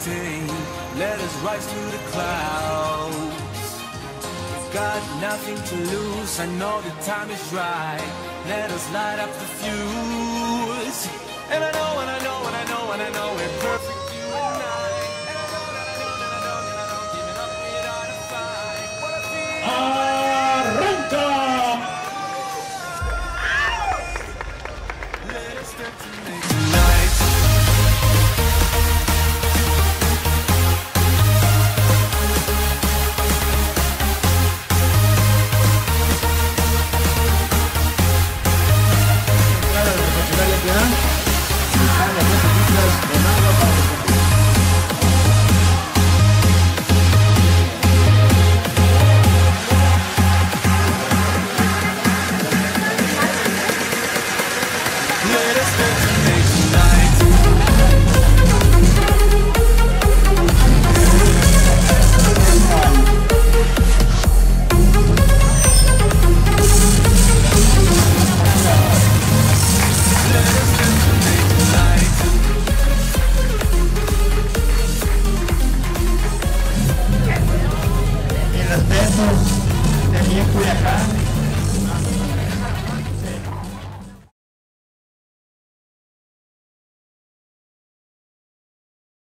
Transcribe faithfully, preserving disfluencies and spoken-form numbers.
levitating, let us rise to the clouds. We've got nothing to lose, I know the time is right. Let us light up the fuse. And I know, and I know, and I know, and I know we're perfect, you and I. And I know, and I know, and I know, and I know, giving up without a fight. What I feel. ¡Arranca! Let us step to make tonight. De aquí en Culiacán.